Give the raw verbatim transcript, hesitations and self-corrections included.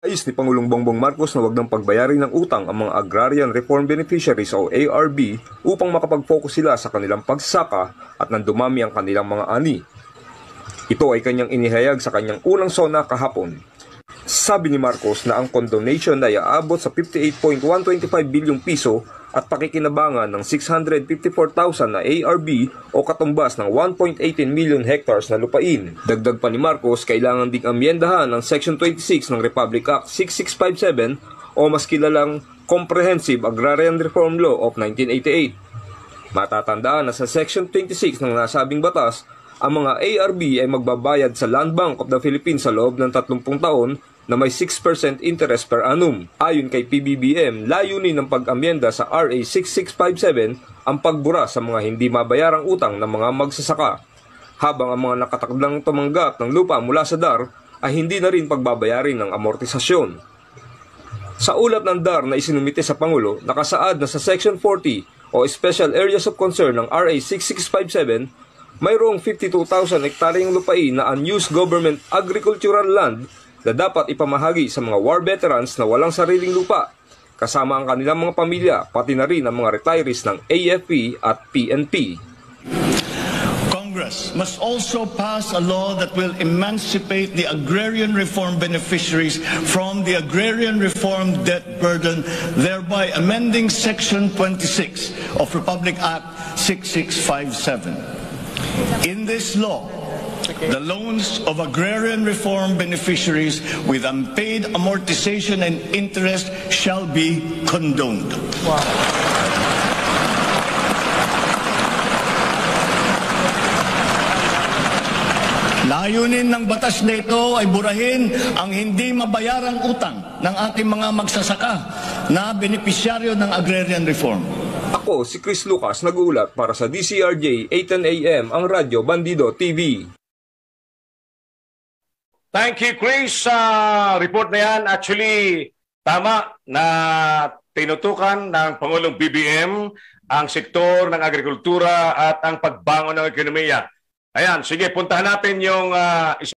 Nais ni Pangulong Bongbong Marcos na wag nang pagbayarin ng utang ang mga Agrarian Reform Beneficiaries o A R B upang makapag-focus sila sa kanilang pagsasaka at nang dumami ang kanilang mga ani. Ito ay kanyang inihayag sa kanyang unang SONA kahapon. Sabi ni Marcos na ang condonation ay aabot sa fifty-eight point one two five bilyong piso at pakikinabangan ng six hundred fifty-four thousand na A R B o katumbas ng one point one eight million hectares na lupain. Dagdag pa ni Marcos, kailangan ding amyendahan ang Section twenty-six ng Republic Act sixty-six fifty-seven o mas kilalang Comprehensive Agrarian Reform Law of nineteen eighty-eight. Matatandaan na sa Section twenty-six ng nasabing batas, ang mga A R B ay magbabayad sa Land Bank of the Philippines sa loob ng thirty taon na may six percent interest per annum. Ayon kay P B B M, layunin ng pag-amyenda sa R A sixty-six fifty-seven ang pagbura sa mga hindi mabayarang utang ng mga magsasaka, habang ang mga nakatakdang tumanggap ng lupa mula sa D A R ay hindi na rin pagbabayarin ng amortisasyon. Sa ulat ng D A R na isinumite sa Pangulo, nakasaad na sa Section forty o Special Areas of Concern ng R A sixty-six fifty-seven, mayroong fifty-two thousand hektaryang lupain na unused government agricultural land na dapat ipamahagi sa mga war veterans na walang sariling lupa, kasama ang kanilang mga pamilya, pati na rin ang mga retirees ng A F P at P N P. Congress must also pass a law that will emancipate the agrarian reform beneficiaries from the agrarian reform debt burden, thereby amending Section twenty-six of Republic Act sixty-six fifty-seven. In this law, the loans of agrarian reform beneficiaries with unpaid amortization and interest shall be condoned. Wow. Layunin ng batas na ito ay burahin ang hindi mabayarang utang ng ating mga magsasaka na benepisyaryo ng agrarian reform. Ako si Chris Lucas, nag-uulat para sa D C R J eight ten A M, ang Radyo Bandido T V. Thank you, Chris. Sa uh, report na yan, actually, tama na tinutukan ng Pangulong B B M ang sektor ng agrikultura at ang pagbangon ng ekonomiya. Ayan, sige, puntahan natin yung uh,